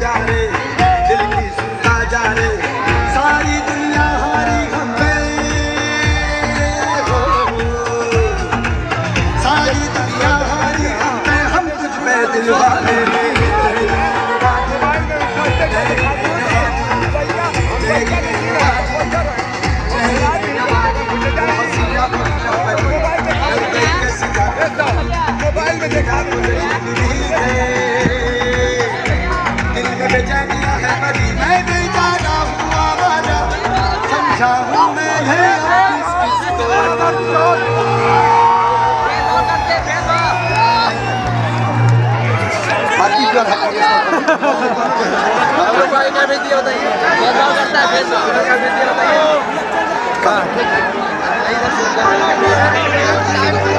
जा रे, दिल की सुनता जा रे, सारी दुनिया हारी हम पे, सारी दुनिया हारी हम पे, हम तुझ पे दिल वाले। मोबाइल में देखा दिल में बेचैनियां है भरी, मैं बेचारा हूँ आवारा, समझा हूँ मैं है किसको। बाकी क्या है मोबाइल का भी दिया बताइए, क्या करता है फेसबुक का भी दिया बताइए।